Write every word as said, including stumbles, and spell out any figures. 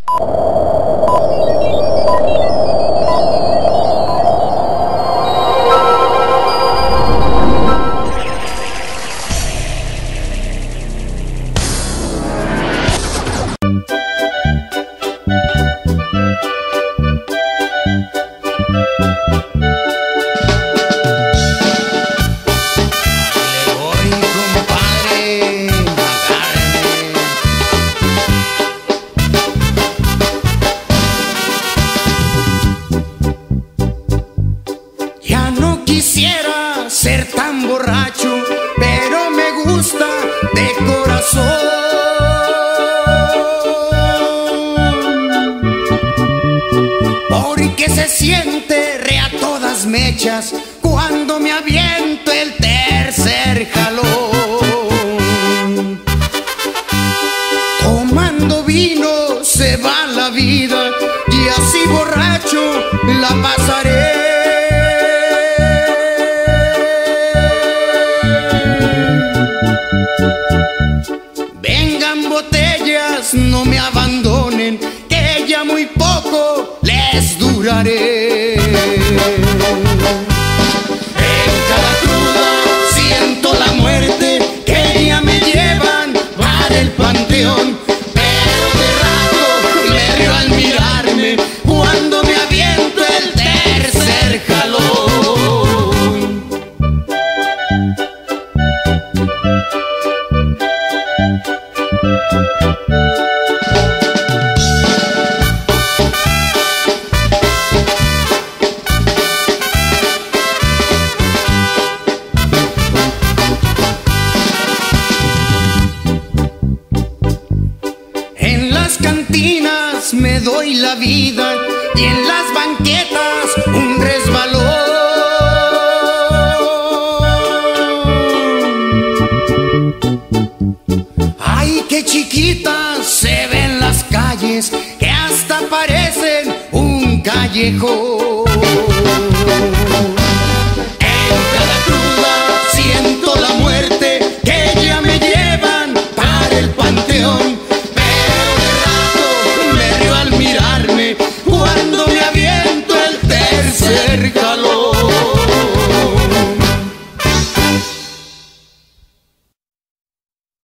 Quisiera ser tan borracho, pero me gusta de corazón. Porque se siente re a todas mechas cuando me aviento el tercer jalón. Tomando vino se va la vida y así borracho la pasaré. Vengan botellas, no me abandonen, que ya muy poco les duraré. En cada cruda siento la muerte, que ya me llevan para el panteón. Pero de rato me río al mirarme cuando me aviento el tercer jalón. En las cantinas me doy la vida y en las banquetas un resbalón. Ay, qué chiquitas se ven las calles, que hasta parecen un callejón.